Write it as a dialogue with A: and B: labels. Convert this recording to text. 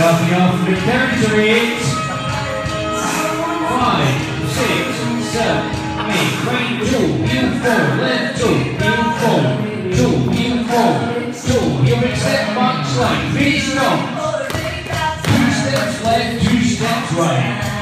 A: Starting off with territory is 5, 6, 7, 8, right 2, heel 4, left 2, heel 4, 2, heel 4, 2, heel big step, back slide, face strong, 2 steps left, 2 steps right.